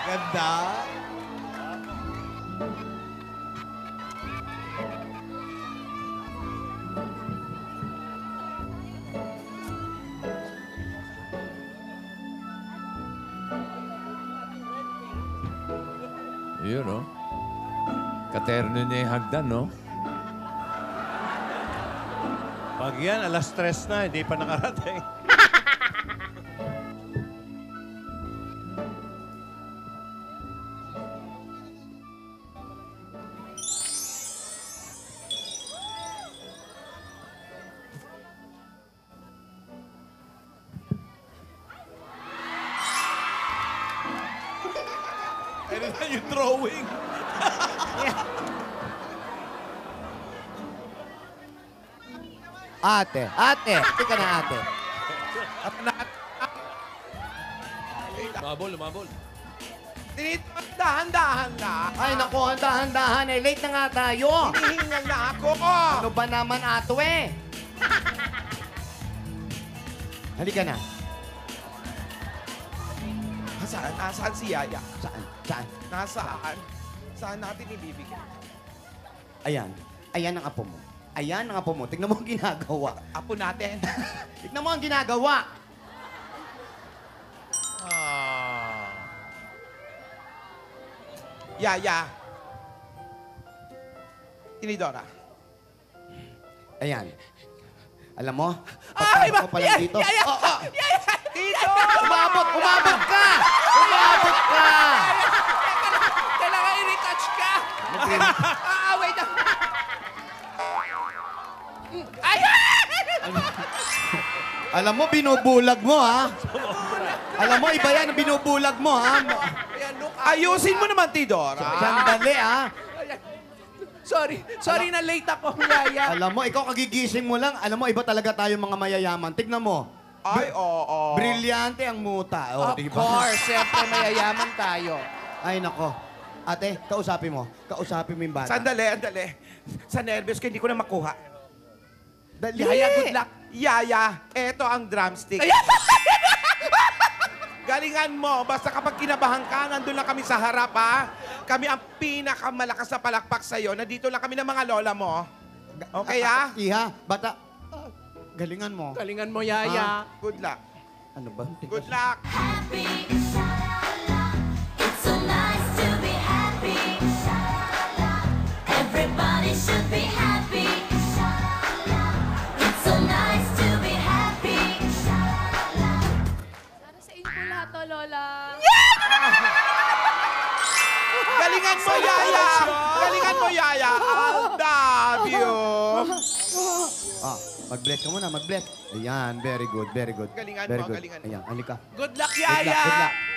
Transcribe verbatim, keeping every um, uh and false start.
Ganda. Yun, no? Katerno niya yung hagdan, no? Pag yan, alas tres na, hindi pa nakarating. Ano na yung drawing? Ate, ate. Tika na, ate. Lumabol, lumabol. Tinito, dahan-dahan na. Ay, naku, handa-handahan. Eh, late na nga tayo. Hinihingal na ako. Ano ba naman, ato eh? Halika na. Saan? Nasaan si Yaya? Saan? Saan? Nasaan? Saan natin ibibigay? Ayan. Ayan ang apo mo. Ayan ang apo mo. Tignan mo ang ginagawa. Apo natin. Tignan mo ang ginagawa. Ah. Yaya. Tinidora. Ayan. Alam mo, Ay, pagpasok ko pa lang Yaya! dito. Yaya! Oh, oh. Yaya! Dito! Umabot! Umabot ka! Umabot ka! Kailangan i-retouch ka! Ah, wait lang. Ay! Alam mo, binubulag mo, ha? Alam mo, iba yan ang binubulag mo, ha? Ayusin mo naman, Tidora. Sandali, ha? Sorry. Sorry na late ako, Yaya. Alam mo, ikaw kagigising mo lang. Alam mo, iba talaga tayo mga mayayaman. Tignan mo. Ay, oo. Brilyante ang muta. Oh, Of di ba? course. Siyempre, mayayaman tayo. Ay, nako. Ate, kausapin mo. Kausapin mo yung bata. Sandali, sandali. Sa nervous ko, hindi ko na makuha. Dali. Yaya, good luck. Yaya, eto ang drumstick. Galingan mo. Basta kapag kinabahan ka, nandun lang kami sa harap, ha? Kami ang pinakamalakas na palakpak sa'yo. Nandito lang kami ng mga lola mo. Okay, ha? Iha, bata. Ah, galingan mo. Galingan mo, Yaya. Good luck. Ano ba? Good luck. Happy, sha-la-la. It's so nice to be happy, sha-la-la. Everybody should be happy, sha-la-la. It's so nice to be happy, sha-la-la. Para sa inyo po lahat to, Lola. Galingan mo, Yaya. Galingan mo, Yaya. I love you. Ah, mag-bless ka muna, mag-bless. Ayan, very good, very good. Galingan very mo, good. galingan mo. Ayan, halika. Good luck, Good luck, Yaya. good luck.